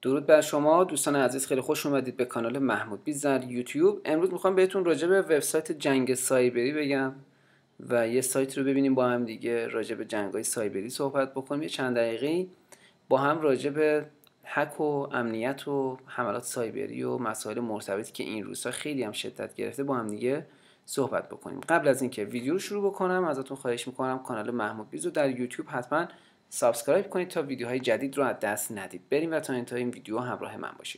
درود بر شما دوستان عزیز، خیلی خوش اومدید به کانال محمود بیز در یوتیوب. امروز میخوام بهتون راجع به وبسایت جنگ سایبری بگم و یه سایت رو ببینیم با هم دیگه راجع به جنگ‌های سایبری صحبت بکنیم. یه چند دقیقه با هم راجع به هک و امنیت و حملات سایبری و مسائل مرتبطی که این روزها خیلی هم شدت گرفته با هم دیگه صحبت بکنیم. قبل از اینکه ویدیو رو شروع بکنم ازتون خواهش میکنم کانال محمود بیز رو در یوتیوب حتما سابسکرایب کنید تا ویدیوهای جدید رو از دست ندید. بریم و تا انتهای این ویدیو همراه من باشید.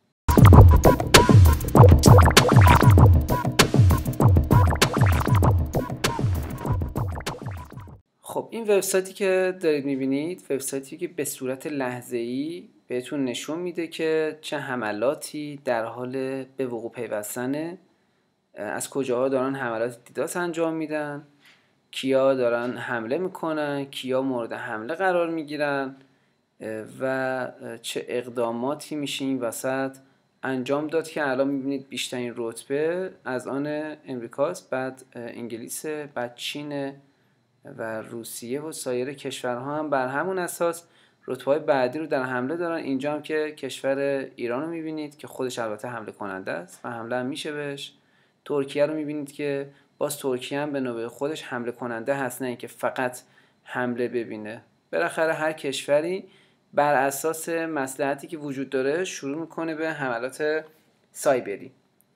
خب این وبسایتی که دارید میبینید وبسایتی که به صورت لحظه‌ای بهتون نشون میده که چه حملاتی در حال به وقوع پیوستنه، از کجاها دارن حملات دیداس انجام میدن، کیا دارن حمله میکنن، کیا مورد حمله قرار میگیرن و چه اقداماتی میشه این وسط انجام داد که الان میبینید بیشترین رتبه از آن امریکاست، بعد انگلیس، بعد چین و روسیه و سایر کشورها هم بر همون اساس رتبه‌های بعدی رو در حمله دارن. اینجا هم که کشور ایران رو میبینید که خودش البته حمله کننده است و حمله هم میشه بهش. ترکیه رو میبینید که باز ترکیه هم به نوبه خودش حمله کننده هست، نه اینکه فقط حمله ببینه. بالاخره هر کشوری بر اساس مصلحتی که وجود داره شروع میکنه به حملات سایبری.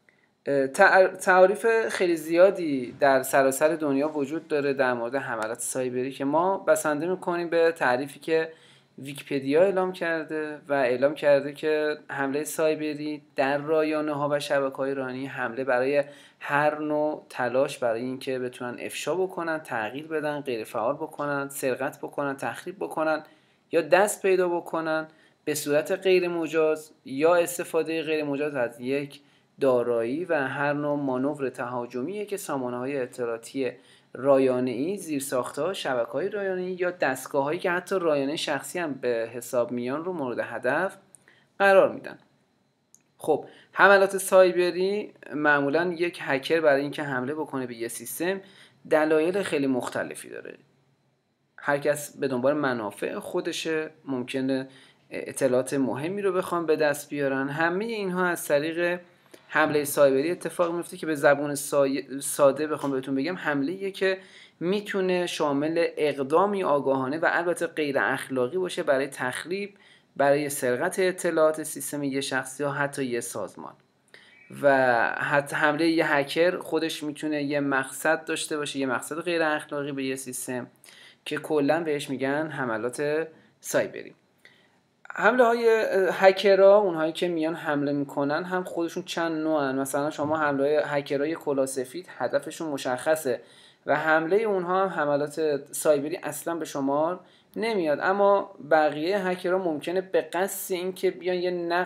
تعاریف خیلی زیادی در سراسر دنیا وجود داره در مورد حملات سایبری که ما بسنده میکنیم به تعریفی که ویکی‌پدیا اعلام کرده و اعلام کرده که حمله سایبری در رایانه ها و شبکه‌های رایانه‌ای حمله برای هر نوع تلاش برای اینکه بتونن افشا بکنن، تغییر بدن، غیر فعال بکنن، سرقت بکنن، تخریب بکنن یا دست پیدا بکنن به صورت غیر مجاز یا استفاده غیر مجاز از یک دارایی و هر نوع مانور تهاجمیه که سامانه‌های اطلاعاتی رایانه‌ای، زیرساخت‌ها، شبکه‌های رایانه‌ای یا دستگاه‌هایی که حتی رایانه شخصی هم به حساب میان رو مورد هدف قرار میدن. خب حملات سایبری معمولا یک هکر برای اینکه حمله بکنه به یه سیستم دلایل خیلی مختلفی داره. هر کس به دنبال منافع خودشه، ممکنه اطلاعات مهمی رو بخوام به دست بیارن. همه اینها از طریق حمله سایبری اتفاق میفته که به زبان ساده بخوام بهتون بگم حمله‌ایه که میتونه شامل اقدامی آگاهانه و البته غیر اخلاقی باشه برای تخریب، برای سرقت اطلاعات سیستم یه شخص یا حتی یه سازمان. و حتی حمله یه هکر خودش میتونه یه مقصد داشته باشه، یه مقصد غیر اخلاقی به یه سیستم که کلا بهش میگن حملات سایبری. حمله های هکرها، اونهایی که میان حمله میکنن هم خودشون چند نوعن. مثلا شما حمله هکرهای کلاه سفید هدفشون مشخصه و حمله اونها هم حملات سایبری اصلا به شمار نمیاد، اما بقیه هکرها ممکنه به قصد اینکه بیان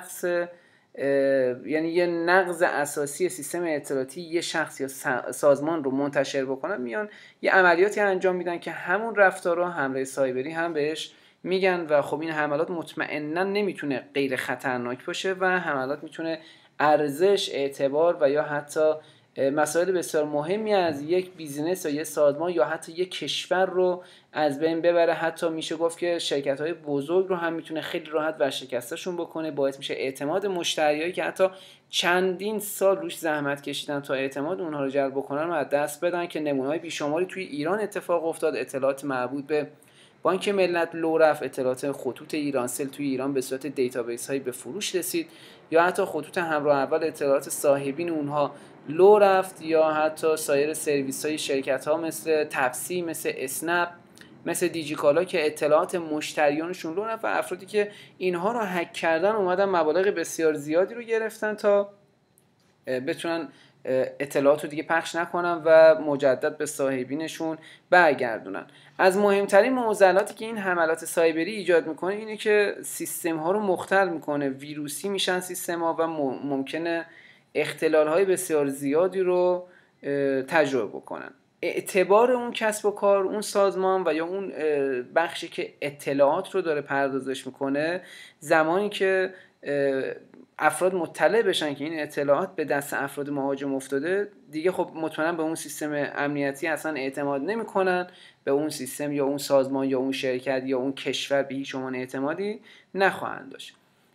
یه نقض اساسی سیستم اطلاعاتی یه شخص یا سازمان رو منتشر بکنن، میان یه عملیاتی انجام میدن که همون رفتارها حمله سایبری هم بهش میگن. و خب این حملات مطمئنا نمیتونه غیر خطرناک باشه و حملات میتونه ارزش، اعتبار و یا حتی مسائل بسیار مهمی از یک بیزینس یا یک سازمان یا حتی یک کشور رو از بین ببره. حتی میشه گفت که شرکت‌های بزرگ رو هم میتونه خیلی راحت ورشکسته‌شون بکنه. باعث میشه اعتماد مشتریایی که حتی چندین سال روش زحمت کشیدن تا اعتماد اونها رو جلب بکنن رو از دست بدن که نمونه‌های بیشماری توی ایران اتفاق افتاد. اطلاعات مربوط به بانک ملت لو رفت، اطلاعات خطوط ایرانسل توی ایران به صورت دیتابیس هایی به فروش رسید، یا حتی خطوط همراه اول اطلاعات صاحبین اونها لو رفت، یا حتی سایر سرویس های شرکت ها مثل تپسی، مثل اسنپ، مثل دیجیکالا که اطلاعات مشتریانشون لو رفت و افرادی که اینها رو هک کردن اومدن مبالغ بسیار زیادی رو گرفتن تا بتونن اطلاعات رو دیگه پخش نکنن و مجدد به صاحبینشون برگردونن. از مهمترین معضلاتی که این حملات سایبری ایجاد میکنه اینه که سیستم ها رو مختل میکنه، ویروسی میشن سیستم ها و ممکنه اختلال های بسیار زیادی رو تجربه بکنن. اعتبار اون کسب و کار، اون سازمان و یا اون بخشی که اطلاعات رو داره پردازش میکنه، زمانی که افراد مطلع بشن که این اطلاعات به دست افراد مهاجم افتاده، دیگه خب مطمئنا به اون سیستم امنیتی اصلا اعتماد نمیکنن، به اون سیستم یا اون سازمان یا اون شرکت یا اون کشور به هیچ عنوان اعتمادی نخواهند داشت.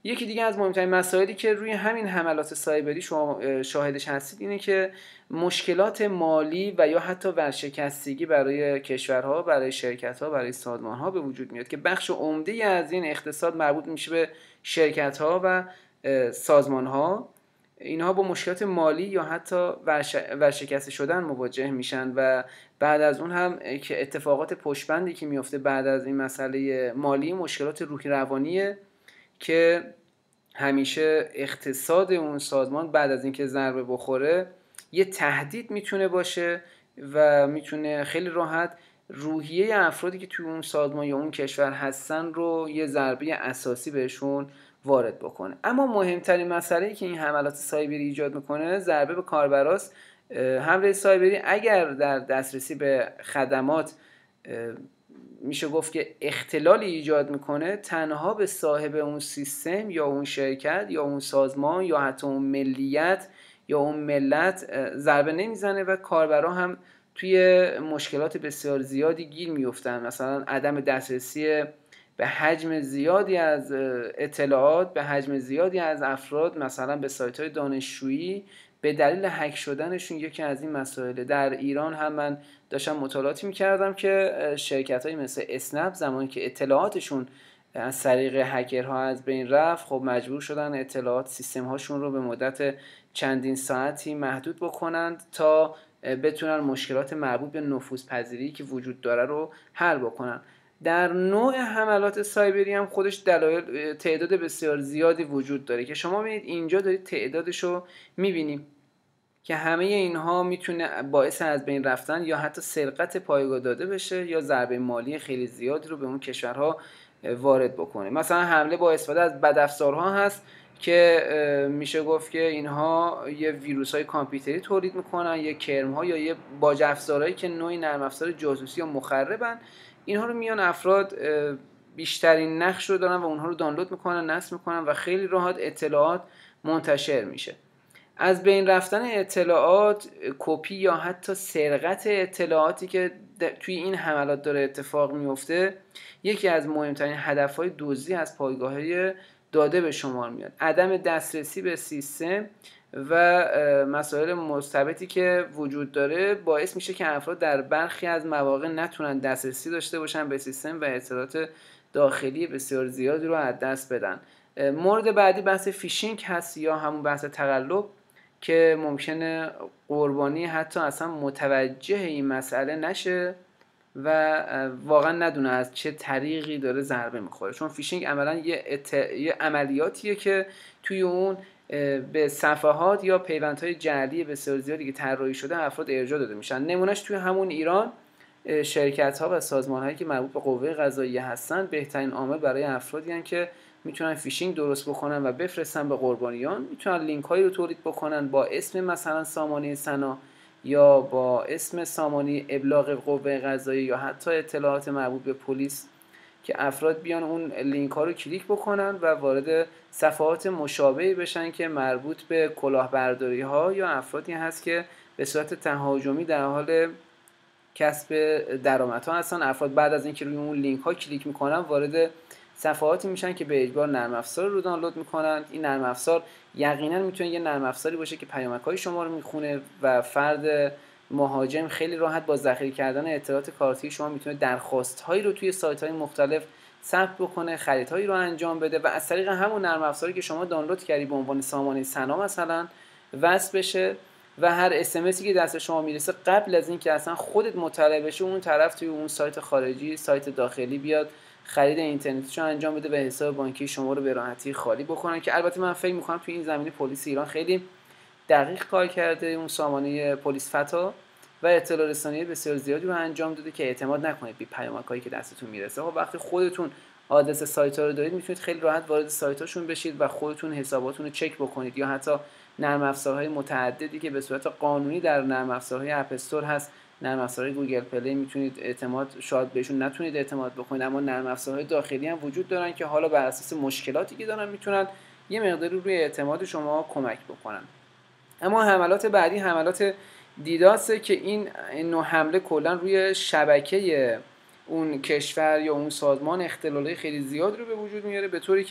یکی دیگه از مهمترین مسائلی که روی همین حملات سایبری شما شاهدش هستید اینه که مشکلات مالی و یا حتی ورشکستگی برای کشورها، برای شرکت‌ها، برای سازمان‌ها به وجود میاد که بخش عمده از این اقتصاد مربوط میشه به شرکت‌ها و سازمان‌ها. اینها با مشکلات مالی یا حتی ورشکسته شدن مواجه میشن و بعد از اون هم که اتفاقات پشتبندی که میفته بعد از این مسئله مالی، مشکلات روحی روانیه که همیشه اقتصاد اون سازمان بعد از اینکه ضربه بخوره یه تهدید میتونه باشه و میتونه خیلی راحت روحیه افرادی که توی اون سازمان یا اون کشور هستن رو یه ضربه اساسی بهشون وارد بکنه. اما مهمترین مسئله‌ای که این حملات سایبری ایجاد میکنه ضربه به کاربراست. حمله سایبری اگر در دسترسی به خدمات میشه گفت که اختلالی ایجاد میکنه، تنها به صاحب اون سیستم یا اون شرکت یا اون سازمان یا حتی اون ملیت یا اون ملت ضربه نمیزنه و کاربرا هم توی مشکلات بسیار زیادی گیر میفتن. مثلا عدم دسترسی به حجم زیادی از اطلاعات، به حجم زیادی از افراد، مثلا به سایت‌های دانشجویی به دلیل هک شدنشون یکی از این مسائل. در ایران هم من داشتم مطالعاتی میکردم که شرکت‌های مثل اسنپ زمانی که اطلاعاتشون از طریق هکرها از بین رفت، خب مجبور شدن اطلاعات سیستم هاشون رو به مدت چندین ساعتی محدود بکنند تا بتونن مشکلات مربوط به نفوذپذیری که وجود داره رو حل بکنن. در نوع حملات سایبری هم خودش دلایل تعداد بسیار زیادی وجود داره که شما ببینید اینجا دارید تعدادش رو میبینیم که همه اینها میتونه باعث از بین رفتن یا حتی سرقت پایگاه داده بشه یا ضربه مالی خیلی زیادی رو به اون کشورها وارد بکنه. مثلا حمله با استفاده از بدافزارها هست که میشه گفت که اینها یه ویروس های کامپیوتری تولید میکنن، یه کرم ها یا یه باج افزارهایی که نوعی نرم افزار جاسوسی یا مخربن. اینها رو میان افراد بیشترین نقش رو دارن و اونها رو دانلود میکنن، نصب میکنن و خیلی راحت اطلاعات منتشر میشه. از بین رفتن اطلاعات، کپی یا حتی سرقت اطلاعاتی که توی این حملات داره اتفاق میفته، یکی از مهمترین هدفهای دزدی از پایگاه‌های داده به شمار میاد. عدم دسترسی به سیستم و مسائل مرتبطی که وجود داره باعث میشه که افراد در برخی از مواقع نتونن دسترسی داشته باشن به سیستم و اطلاعات داخلی بسیار زیادی رو از دست بدن. مورد بعدی بحث فیشینگ هست یا همون بحث تقلب که ممکنه قربانی حتی اصلا متوجه این مسئله نشه و واقعا ندونه از چه طریقی داره ضربه میخوره. چون فیشینگ عملا یه عملیاتیه که توی اون به صفحات یا پیوندهای جعلی بسیار زیادی که طراحی شده افراد ارجاع داده میشن. نمونهش توی همون ایران شرکت ها و سازمان هایی که مربوط به قوه قضاییه هستن بهترین عامل برای افرادی هستن که میتونن فیشینگ درست بکنن و بفرستن به قربانیان. میتونن لینک هایی رو تولید بکنن با اسم مثلا سامانه سنا یا با اسم سامانه ابلاغ قوه قضاییه یا حتی اطلاعات مربوط به پلیس که افراد بیان اون لینک ها رو کلیک بکنن و وارد صفحات مشابهی بشن که مربوط به کلاهبرداری ها یا افرادی هست که به صورت تهاجمی در حال کسب درآمدها هستن. افراد بعد از اینکه روی اون لینک ها کلیک میکنن وارد صفحاتی میشن که به اجبار نرم افزار رو دانلود میکنن. این نرم افزار یقینا میتونه یه نرم افزاری باشه که پیامک‌های شما رو میخونه و فرد مهاجم خیلی راحت با ذخیره کردن اطلاعات کارتی شما میتونه درخواست‌هایی رو توی سایت‌های مختلف ثبت بکنه، خریدهایی رو انجام بده و از طریق همون نرم افزاری که شما دانلود کردی به عنوان سامانه سنا مثلا وصل بشه و هر اس‌ام‌اسی که دست شما میرسه قبل از اینکه اصلا خودت مطلع بشه اون طرف توی اون سایت خارجی، سایت داخلی بیاد خرید اینترنتیشو انجام بده و حساب بانکی شما رو به راحتی خالی بکنن. که البته من فکر می‌کنم توی این زمینه پلیس ایران خیلی دقیق کار کرده، اون سامانه پلیس فتا و اطلاع رسانی بسیار زیادی رو انجام داده که اعتماد نکنید بی پیامک‌هایی که دستتون میرسه. خب وقتی خودتون آدرس سایت‌ها رو دارید میتونید خیلی راحت وارد سایت‌هاشون بشید و خودتون حساباتون رو چک بکنید یا حتی نرم افزارهای متعددی که به صورت قانونی در نرم افزارهای اپ استور هست، نرم افزارهای گوگل پلی میتونید اعتماد، شاید بهشون نتونید اعتماد بکنید اما نرم افزارهای داخلی هم وجود دارن که حالا بر اساس مشکلاتی که دارن میتونن یه مقداری روی اعتماد شما کمک بکنن. اما حملات بعدی حملات دیداسه که این نوع حمله کلا روی شبکه اون کشور یا اون سازمان اختلالای خیلی زیاد رو به وجود میاره، به طوری که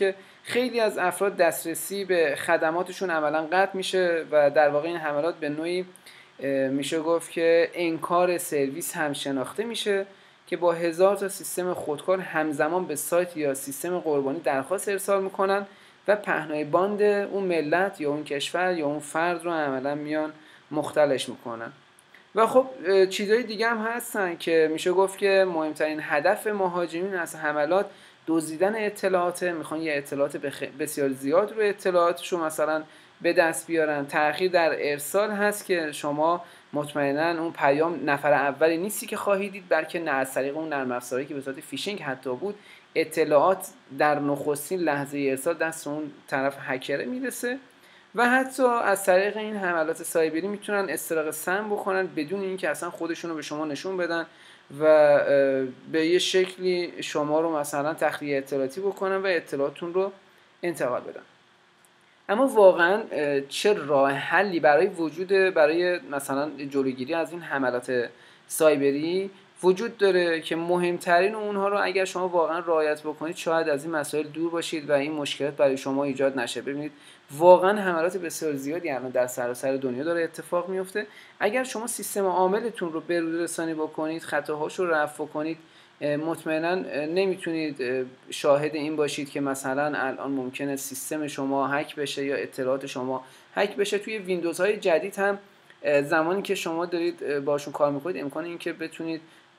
خیلی از افراد دسترسی به خدماتشون عملا قطع میشه و در واقع این حملات به نوعی میشه گفت که انکار سرویس هم شناخته میشه که با 1000 تا سیستم خودکار همزمان به سایت یا سیستم قربانی درخواست ارسال میکنن و پهنای باند اون ملت یا اون کشور یا اون فرد رو عملا میان مختلش میکنن. و خب چیزهای دیگه هم هستن که میشه گفت که مهمترین هدف مهاجمین از حملات دزدیدن اطلاعات، میخوان یه اطلاعات بسیار زیاد رو اطلاعاتشون مثلا به دست بیارن. تأخیر در ارسال هست که شما مطمئنا اون پیام نفر اولی نیستی که خواهید دید، بلکه نه از طریق اون نرم افزاری که به صورت فیشینگ حتی بود، اطلاعات در نخستین لحظه ارسال دست اون طرف هکره میرسه. و حتی از طریق این حملات سایبری میتونن استراق سم بکنن بدون اینکه اصلا خودشون رو به شما نشون بدن و به یه شکلی شما رو مثلا تخلیه اطلاعاتی بکنن و اطلاعاتون رو انتقال بدن. اما واقعا چه راه حلی برای مثلا جلوگیری از این حملات سایبری وجود داره که مهمترین اونها رو اگر شما واقعا رعایت بکنید شاید از این مسائل دور باشید و این مشکلات برای شما ایجاد نشه. ببینید واقعا حملات بسیار زیادی الان در سراسر دنیا داره اتفاق میفته. اگر شما سیستم عاملتون رو بروز رسانی بکنید، خطاهاش رو رفع کنید، مطمئنا نمیتونید شاهد این باشید که مثلا الان ممکنه سیستم شما هک بشه یا اطلاعات شما هک بشه. توی ویندوز های جدید هم زمانی که شما دارید باشون کار میکنید امکان این که بتونید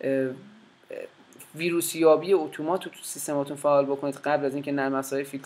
ویروس یابی اتومات رو تو سیستماتون فعال بکنید قبل از اینکه نرم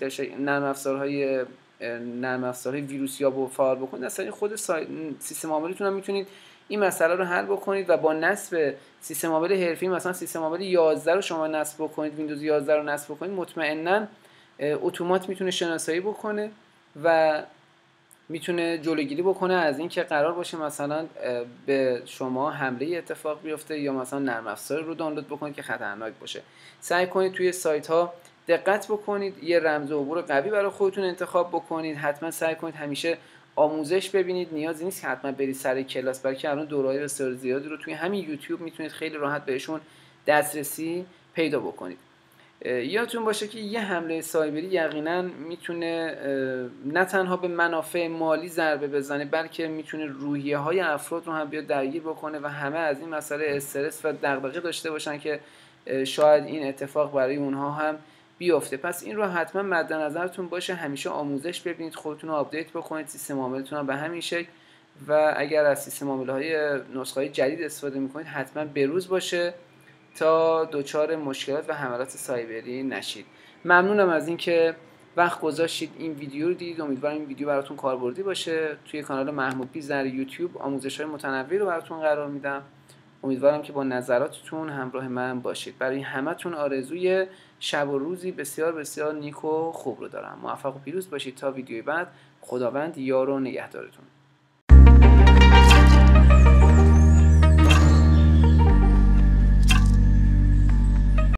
افزارهای ویروس یاب رو فعال بکنید. اصلا خود سیستم عاملتون هم میتونید این مسئله رو حل بکنید و با نصب سیستم عامل حرفی مثلا سیستم عامل 11 رو شما نصب بکنید، ویندوز 11 رو نصب بکنید، مطمئنا اتومات میتونه شناسایی بکنه و میتونه جلوگیری بکنه از این که قرار باشه مثلا به شما حمله اتفاق بیفته یا مثلا نرم افزار رو دانلود بکنید که خطرناک باشه. سعی کنید توی سایت ها دقت بکنید، یه رمز عبور قوی برای خودتون انتخاب بکنید. حتما سعی کنید همیشه آموزش ببینید، نیازی نیست که حتما برید سر کلاس، بلکه الان دوره‌های بسیار زیادی رو توی همین یوتیوب میتونید خیلی راحت بهشون دسترسی پیدا بکنید. یادتون باشه که یه حمله سایبری یقینا میتونه نه تنها به منافع مالی ضربه بزنه، بلکه میتونه روحیه‌های افراد رو هم بیاد درگیر بکنه و همه از این مسئله استرس و دغدغه داشته باشن که شاید این اتفاق برای اونها هم بیفته. پس این رو حتما مد نظرتون باشه، همیشه آموزش ببینید، خودتون رو آپدیت بکنید، سیستم عاملتون هم به همین شکل، و اگر از سیستم عامل‌های نسخه‌های جدید استفاده می‌کنید حتما بروز باشه تا دچار مشکلات و حملات سایبری نشید. ممنونم از اینکه وقت گذاشتید این ویدیو رو دیدید. امیدوارم این ویدیو براتون کاربردی باشه. توی کانال محمود بیز در یوتیوب آموزش‌های متنوعی رو براتون قرار میدم. امیدوارم که با نظراتتون همراه من باشید. برای همتون آرزوی شب و روزی بسیار بسیار نیک و خوب رو دارم. موفق و پیروز باشید تا ویدیوی بعد. خداوند یار و نگهدارتون.